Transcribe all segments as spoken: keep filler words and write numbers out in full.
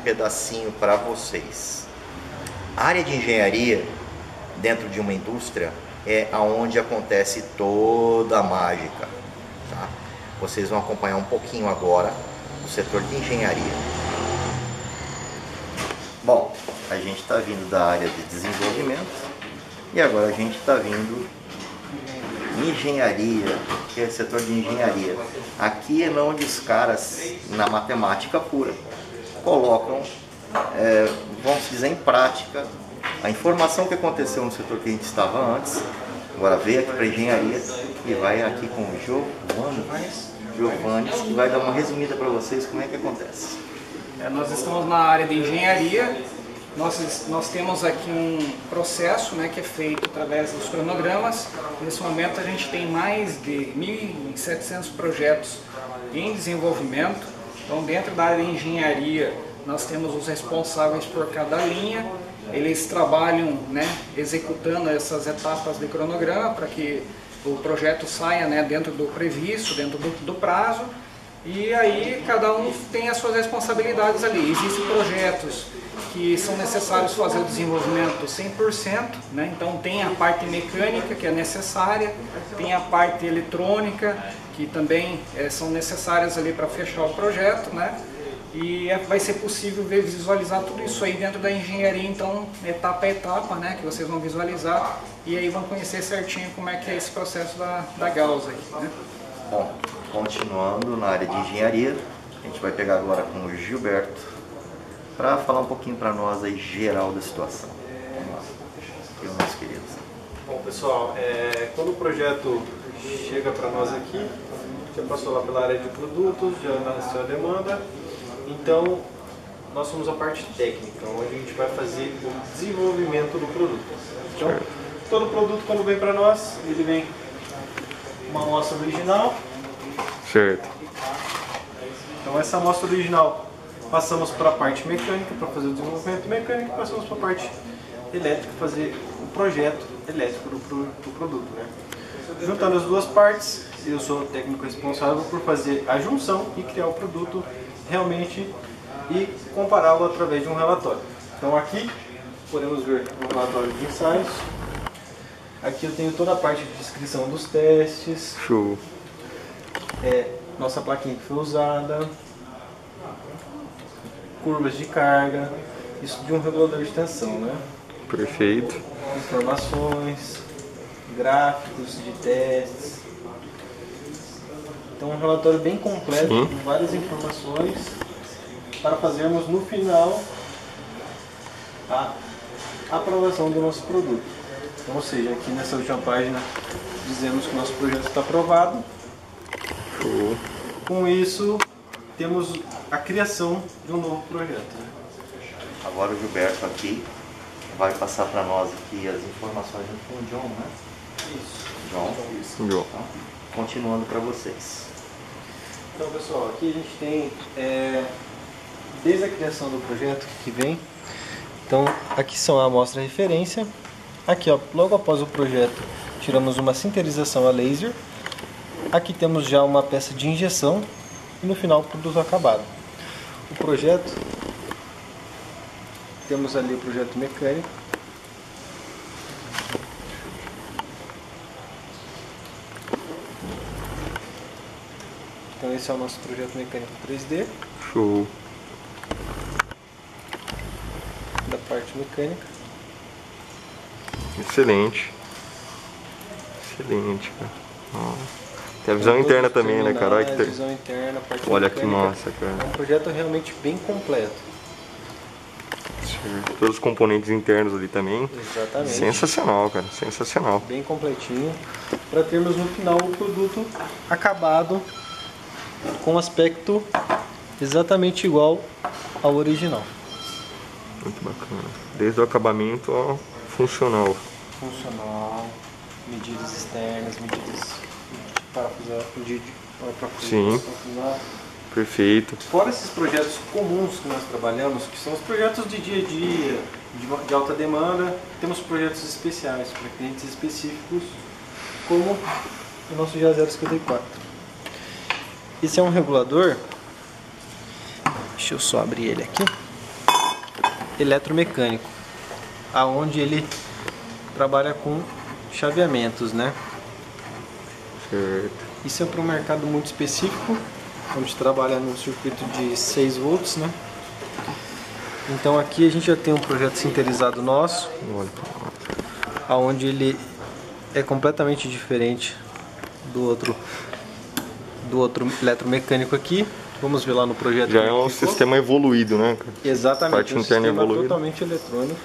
pedacinho para vocês. A área de engenharia dentro de uma indústria é aonde acontece toda a mágica, tá? Vocês vão acompanhar um pouquinho agora o setor de engenharia. Bom, a gente está vindo da área de desenvolvimento e agora a gente está vindo engenharia, que é o setor de engenharia. Aqui é onde os caras, na matemática pura, colocam, é, vamos dizer, em prática a informação que aconteceu no setor que a gente estava antes. Agora veio aqui para engenharia e vai aqui com o Giovanni, Giovanni, que vai dar uma resumida para vocês como é que acontece. É, nós estamos na área de engenharia. Nós, nós temos aqui um processo, né, que é feito através dos cronogramas. Nesse momento a gente tem mais de mil e setecentos projetos em desenvolvimento. Então, dentro da área de engenharia, nós temos os responsáveis por cada linha. Eles trabalham, né, executando essas etapas de cronograma para que o projeto saia, né, dentro do previsto, dentro do, do prazo. E aí cada um tem as suas responsabilidades ali. Existem projetos que são necessários fazer o desenvolvimento cem por cento, né? Então tem a parte mecânica que é necessária, tem a parte eletrônica que também é, são necessárias ali para fechar o projeto, né? E é, vai ser possível ver, visualizar tudo isso aí dentro da engenharia, então etapa a etapa, né? Que vocês vão visualizar e aí vão conhecer certinho como é que é esse processo da, da Gauss aí, né? Bom, continuando na área de engenharia, a gente vai pegar agora com o Gilberto para falar um pouquinho para nós aí geral da situação. Vamos lá, aqui os meus queridos. Bom pessoal, é, quando o projeto chega para nós aqui, já passou lá pela área de produtos, já nasceu a demanda, então nós somos a parte técnica, onde a gente vai fazer o desenvolvimento do produto. Então, todo produto quando vem para nós, ele vem uma amostra original. Certo. Então essa amostra original passamos para a parte mecânica, para fazer o desenvolvimento mecânico, e passamos para a parte elétrica, fazer o projeto elétrico do, do produto, né? Juntando as duas partes, eu sou o técnico responsável por fazer a junção e criar o produto realmente e compará-lo através de um relatório. Então aqui podemos ver um relatório de ensaios. Aqui eu tenho toda a parte de descrição dos testes. Show. É, nossa plaquinha que foi usada. Curvas de carga, isso de um regulador de tensão, né? Perfeito. Informações, gráficos de testes. Então um relatório bem completo, Sim. com várias informações para fazermos no final a aprovação do nosso produto. Então, ou seja, aqui nessa última página dizemos que o nosso projeto está aprovado. Show. Com isso temos a criação de um novo projeto, né? Agora o Gilberto aqui vai passar para nós aqui as informações junto com o John, né? Isso. John, Isso. John. Então, continuando para vocês. Então pessoal, aqui a gente tem é, desde a criação do projeto que vem. Então aqui são a amostra referência. Aqui, ó, logo após o projeto, tiramos uma sinterização a laser. Aqui temos já uma peça de injeção e no final o produto acabado. O projeto, temos ali o projeto mecânico. Então esse é o nosso projeto mecânico três D. Show. Da parte mecânica. Excelente. Excelente, cara. Ó. Tem a visão interna também, né, cara? Olha que, ter... visão interna, parte Olha que mecânica. massa, cara. É um projeto realmente bem completo. Certo. Todos os componentes internos ali também. Exatamente. Sensacional, cara. Sensacional. Bem completinho. Para termos no final o produto acabado com aspecto exatamente igual ao original. Muito bacana. Desde o acabamento ao funcional. Funcional, medidas externas, medidas parafusar, de parafusar. Sim. Perfeito. Fora esses projetos comuns que nós trabalhamos, que são os projetos de dia a dia, de, de alta demanda, temos projetos especiais para clientes específicos, como o nosso G A zero cinquenta e quatro. Esse é um regulador, deixa eu só abrir ele aqui. eletromecânico, aonde ele trabalha com chaveamentos, né? Certo. Isso é para um mercado muito específico, onde trabalha no circuito de seis volts, né? Então aqui a gente já tem um projeto sinterizado nosso, aonde ele é completamente diferente do outro do outro eletromecânico aqui. Vamos ver lá no projeto. Já é um sistema evoluído, né? Exatamente, Parte um interna sistema evoluída. totalmente eletrônico.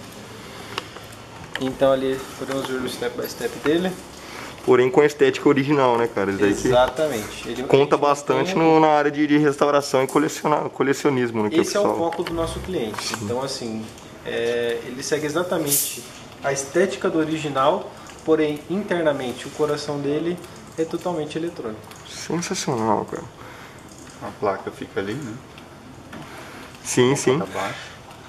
Então ali podemos ver o step by step dele. Porém com a estética original, né, cara? Isso daí que Exatamente. Ele conta bastante tem- no, na área de, de restauração e coleciona, colecionismo. Né, que Esse é o pessoal- foco do nosso cliente. Então assim, é, ele segue exatamente a estética do original, porém internamente o coração dele é totalmente eletrônico. Sensacional, cara. A placa fica ali, né? Sim, sim. Tá baixo.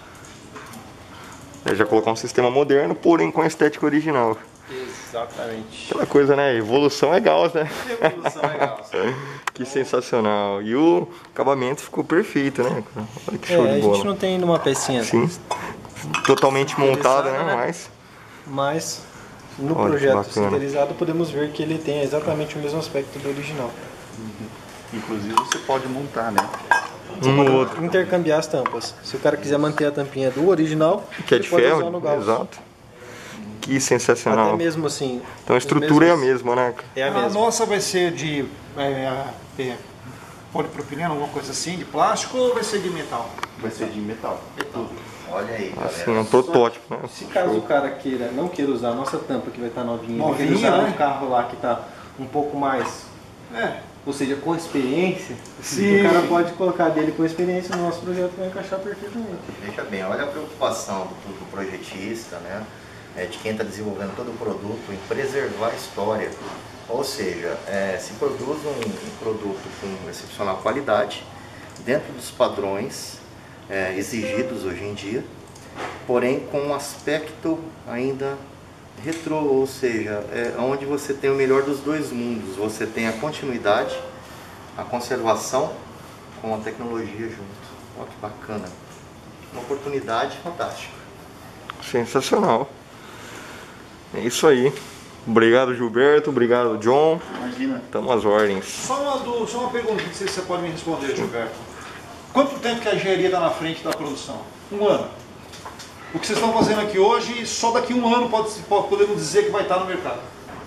É, já colocar um sistema moderno, porém com a estética original. Exatamente. Aquela coisa, né? Evolução é Gauss, né? Evolução legal. Que sensacional. E o acabamento ficou perfeito, né, cara? Olha que show É, de a bola. gente não tem uma pecinha, Sim. Totalmente montada, né? né? Mas mas no Olha que projeto bacana. sinterizado podemos ver que ele tem exatamente o mesmo aspecto do original. Inclusive você pode montar, né? um no outro. Intercambiar as tampas. Se o cara quiser manter a tampinha do original, Que é ele de pode ferro, usar no Gauss. exato. Que Até sensacional. mesmo assim. Então a os estrutura é a mesmos- mesma, né? cara? É a A mesma. nossa vai ser de é, é, polipropileno, alguma coisa assim, de plástico, ou vai ser de metal? Vai ser de metal. Metal. Olha aí, Assim, é galera. um protótipo, né? Se caso o cara queira, não queira usar a nossa tampa que vai estar novinha, ele Novinha, queira usar né? um carro lá que está um pouco mais, É. ou seja, com experiência, Sim. o cara pode colocar dele com experiência no nosso projeto, vai encaixar perfeitamente. Veja bem, olha a preocupação do, do projetista, né? É, de quem está desenvolvendo todo o produto, em preservar a história. Ou seja, é, se produz um, um produto com excepcional qualidade, dentro dos padrões é, exigidos hoje em dia, porém com um aspecto ainda retrô, ou seja, é onde você tem o melhor dos dois mundos. Você tem a continuidade, a conservação com a tecnologia junto. Olha que bacana. Uma oportunidade fantástica. Sensacional. É isso aí. Obrigado, Gilberto. Obrigado, John. Imagina. Tamo às ordens. Só uma, du- só uma pergunta, não sei se você pode me responder, Gilberto. Quanto tempo que a engenharia está na frente da produção? Um ano. O que vocês estão fazendo aqui hoje, só daqui a um ano pode, pode- podemos dizer que vai estar no mercado.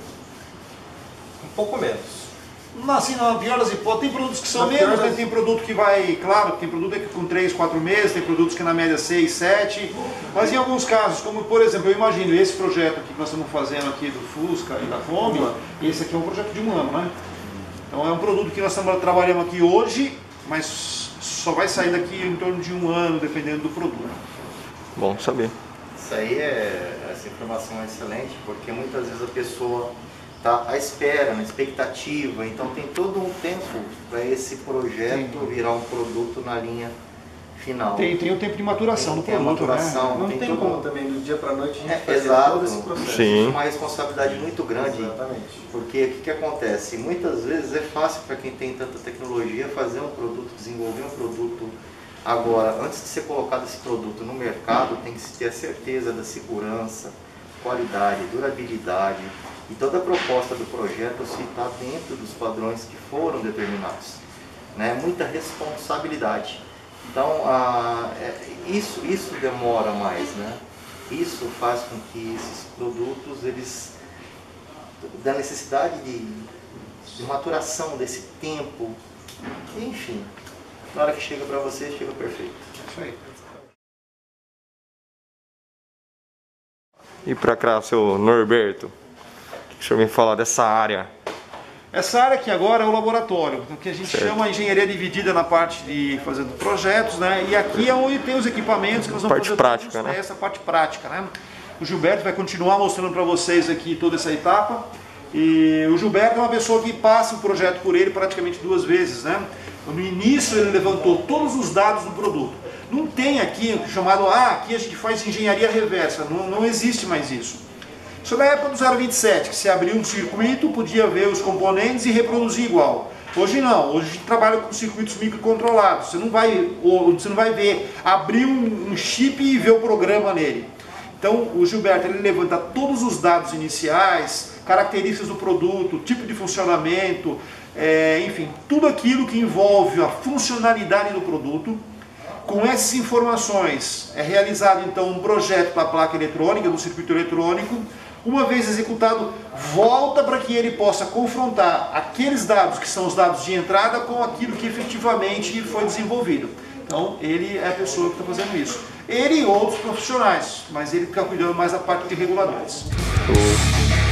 Um pouco menos. Não, assim, na pior das hipóteses, tem produtos que são Na pior menos, né? das- Tem produto que vai, claro, tem produto que com três, quatro meses, tem produtos que na média seis, sete, mas em alguns casos, como por exemplo, eu imagino esse projeto aqui que nós estamos fazendo aqui do Fusca e da Kombi, esse aqui é um projeto de um ano, né? Então é um produto que nós estamos trabalhando aqui hoje, mas só vai sair daqui em torno de um ano, dependendo do produto. Bom saber. Isso aí é, essa informação é excelente, porque muitas vezes a pessoa está à espera, na expectativa, então tem todo um tempo para esse projeto virar um produto na linha final. Tem, tem o tempo de maturação Tem- do tem a produto, maturação. né? Não tem tem, todo- como também do dia para noite a gente É, fazer exato. todo esse processo. Sim. Uma responsabilidade muito grande. Exatamente. Porque o que, que acontece? Muitas vezes é fácil para quem tem tanta tecnologia fazer um produto, desenvolver um produto. Agora, antes de ser colocado esse produto no mercado, tem que se ter a certeza da segurança, qualidade, durabilidade e toda a proposta do projeto se está dentro dos padrões que foram determinados. Né? Muita responsabilidade. Então, a, é, isso, isso demora mais, né? Isso faz com que esses produtos, eles, da necessidade de, de maturação desse tempo, enfim, na hora que chega para você, chega perfeito. Isso aí. E pra cá, seu Norberto, o que o senhor vem falar dessa área? Essa área aqui agora é o laboratório, o que a gente chama de engenharia dividida na parte de fazendo projetos, né? E aqui é onde tem os equipamentos que nós vamos Parte fazer prática, todos os né? testes, essa parte prática, né? O Gilberto vai continuar mostrando para vocês aqui toda essa etapa. E o Gilberto é uma pessoa que passa o projeto por ele praticamente duas vezes, né? No início ele levantou todos os dados do produto. Não tem aqui chamado, ah, aqui a gente faz engenharia reversa, não, não existe mais isso. Isso na época do zero vinte e sete, que se abria um circuito, podia ver os componentes e reproduzir igual. Hoje não, hoje a gente trabalha com circuitos microcontrolados. Você não vai, você não vai ver, abrir um, um chip e ver o programa nele. Então o Gilberto ele levanta todos os dados iniciais, características do produto, tipo de funcionamento, é, enfim, tudo aquilo que envolve a funcionalidade do produto. Com essas informações é realizado então um projeto para a placa eletrônica, do circuito eletrônico. Uma vez executado, volta para que ele possa confrontar aqueles dados que são os dados de entrada com aquilo que efetivamente foi desenvolvido. Então ele é a pessoa que está fazendo isso. Ele e outros profissionais, mas ele fica cuidando mais da parte de reguladores.